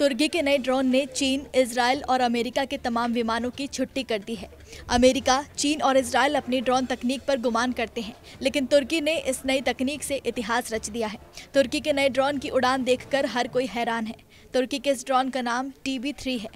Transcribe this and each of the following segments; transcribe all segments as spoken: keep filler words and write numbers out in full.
तुर्की के नए ड्रोन ने चीन, इजराइल और अमेरिका के तमाम विमानों की छुट्टी कर दी है। अमेरिका, चीन और इजराइल अपनी ड्रोन तकनीक पर गुमान करते हैं, लेकिन तुर्की ने इस नई तकनीक से इतिहास रच दिया है। तुर्की के नए ड्रोन की उड़ान देखकर हर कोई हैरान है। तुर्की के इस ड्रोन का नाम टी बी थ्री है।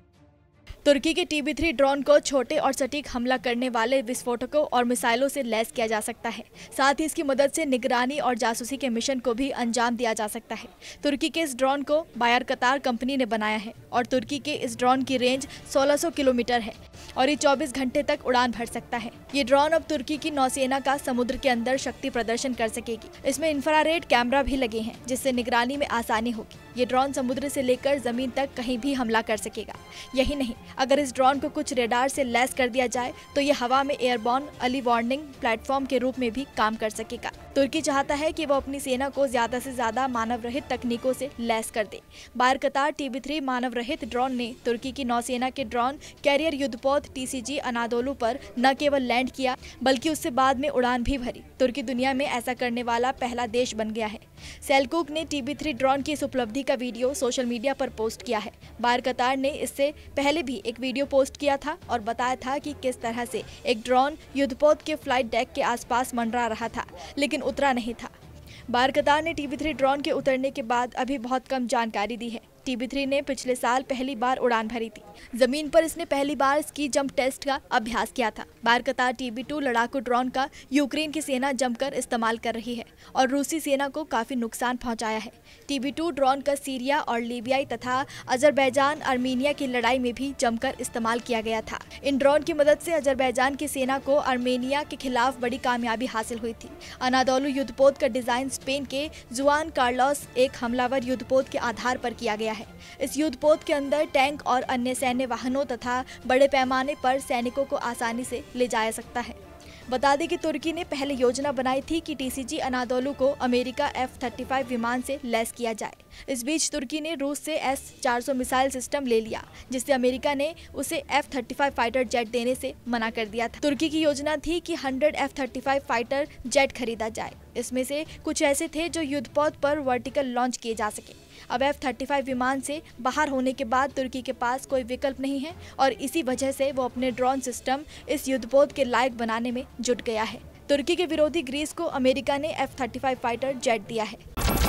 तुर्की के टी बी थ्री ड्रोन को छोटे और सटीक हमला करने वाले विस्फोटकों और मिसाइलों से लैस किया जा सकता है। साथ ही इसकी मदद से निगरानी और जासूसी के मिशन को भी अंजाम दिया जा सकता है। तुर्की के इस ड्रोन को बायर कतार कंपनी ने बनाया है और तुर्की के इस ड्रोन की रेंज सोलह सौ किलोमीटर है और ये चौबीस घंटे तक उड़ान भर सकता है। ये ड्रोन अब तुर्की की नौसेना का समुद्र के अंदर शक्ति प्रदर्शन कर सकेगी। इसमें इंफ्रारेड कैमरा भी लगे हैं, जिससे निगरानी में आसानी होगी। ये ड्रोन समुद्र से लेकर जमीन तक कहीं भी हमला कर सकेगा। यही नहीं, अगर इस ड्रोन को कुछ रेडार से लैस कर दिया जाए तो ये हवा में एयरबॉर्न अर्ली वार्निंग प्लेटफॉर्म के रूप में भी काम कर सकेगा। तुर्की चाहता है कि वो अपनी सेना को ज्यादा से ज्यादा मानव रहित तकनीकों से लैस कर दे। Bayraktar T B three मानव रहित ड्रोन ने तुर्की की नौसेना के ड्रोन कैरियर युद्धपोत टी सी जी अनादोलू पर न केवल लैंड किया, बल्कि उससे बाद में उड़ान भी भरी। तुर्की दुनिया में ऐसा करने वाला पहला देश बन गया है। सेलकुक ने टी बी थ्री ड्रोन की इस उपलब्धि का वीडियो सोशल मीडिया पर पोस्ट किया है। बायर कतार ने इससे पहले भी एक वीडियो पोस्ट किया था और बताया था कि किस तरह से एक ड्रोन युद्धपोत के फ्लाइट डेक के आसपास मंडरा रहा था, लेकिन उतरा नहीं था। बायर कतार ने टी बी थ्री ड्रोन के उतरने के बाद अभी बहुत कम जानकारी दी है। टी बी थ्री ने पिछले साल पहली बार उड़ान भरी थी। जमीन पर इसने पहली बार स्की जंप टेस्ट का अभ्यास किया था। Bayraktar T B two लड़ाकू ड्रोन का यूक्रेन की सेना जमकर इस्तेमाल कर रही है और रूसी सेना को काफी नुकसान पहुंचाया है। टी बी टू ड्रोन का सीरिया और लीबिया तथा अजरबैजान आर्मीनिया की लड़ाई में भी जमकर इस्तेमाल किया गया था। इन ड्रोन की मदद से अजरबैजान की सेना को आर्मेनिया के खिलाफ बड़ी कामयाबी हासिल हुई थी। अनादोलू युद्धपोत का डिजाइन स्पेन के जुआन कार्लोस एक हमलावर युद्धपोत के आधार पर किया गया है। इस युद्धपोत के अंदर टैंक और अन्य सैन्य वाहनों तथा बड़े पैमाने पर सैनिकों को आसानी से ले जाया सकता है। बता दें कि तुर्की ने पहले योजना बनाई थी कि टी सी जी अनादोलू को अमेरिका एफ थर्टी फाइव विमान से लैस किया जाए। इस बीच तुर्की ने रूस से एस चार सौ मिसाइल सिस्टम ले लिया, जिससे अमेरिका ने उसे F thirty five fighter jet देने से मना कर दिया था। तुर्की की योजना थी कि सौ F thirty five fighter jet खरीदा जाए। इसमें से कुछ ऐसे थे जो युद्धपोत पर वर्टिकल लॉन्च किए जा सके। अब एफ थर्टी फाइव विमान से बाहर होने के बाद तुर्की के पास कोई विकल्प नहीं है और इसी वजह से वो अपने ड्रोन सिस्टम इस युद्धपोत के लायक बनाने में जुट गया है। तुर्की के विरोधी ग्रीस को अमेरिका ने F thirty five fighter jet दिया है।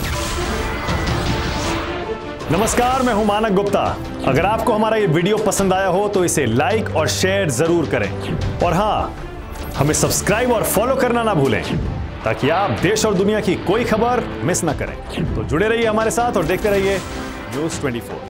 नमस्कार, मैं हूं मानक गुप्ता। अगर आपको हमारा ये वीडियो पसंद आया हो तो इसे लाइक और शेयर जरूर करें और हाँ, हमें सब्सक्राइब और फॉलो करना ना भूलें, ताकि आप देश और दुनिया की कोई खबर मिस ना करें। तो जुड़े रहिए हमारे साथ और देखते रहिए न्यूज़ ट्वेंटी फोर।